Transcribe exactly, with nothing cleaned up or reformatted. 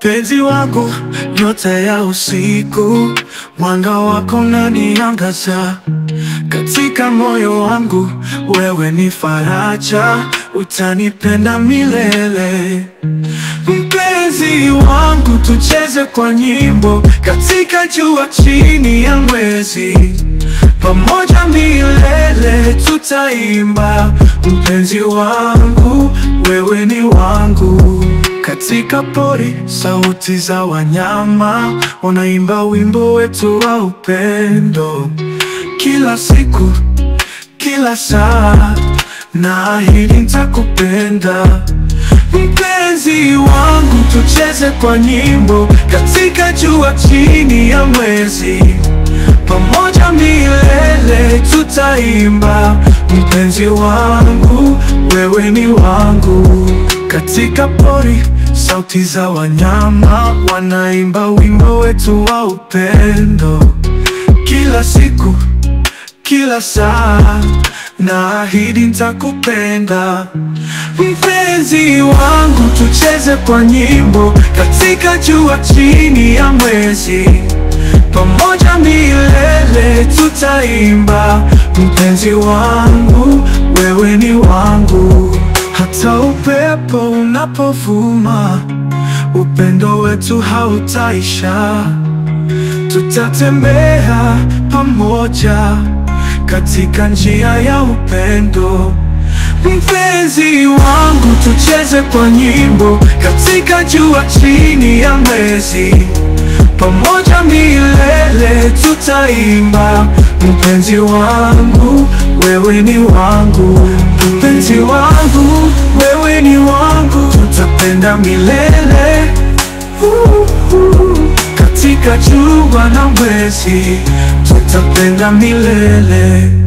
Penzi wangu, nyota ya usiku, mwanga wako unaniangaza. Katika moyo wangu, wewe ni faraja, utanipenda milele. Mpenzi wangu, tucheze kwa nyimbo, katika jua chini ya mwezi, pamoja milele tutaimba. Mpenzi wangu, wewe ni wangu. Katika pori, sauti za wanyama wanaimba wimbo wetu wa upendo. Kila siku, kila saa, naahidi nitakupenda. Mpenzi wangu, tucheze kwa nyimbo, katika jua chini ya mwezi, pamoja milele tutaimba. Mpenzi wangu, wewe ni wangu. Katika pori, sauti za wanyama wanaimba wimbo wetu wa upendo. Kila siku, kila saa, naahidi nitakupenda. Mpenzi wangu, tucheze kwa nyimbo, katika jua chini ya mwezi, pamoja milele tutaimba. Mpenzi wangu, wewe ni wangu. Hata upepo unapovuma, upendo wetu hautaisha. Tutatembea pamoja katika njia ya upendo. Mpenzi wangu, tucheze kwa nyimbo, katika jua chini ya mwezi, pamoja milele tutaimba. Mpenzi wangu, wewe ni wangu. Mpenzi wangu, wewe ni wangu. Tutapenda milele uh, uh. Katika jua na mwezi, tutapenda milele.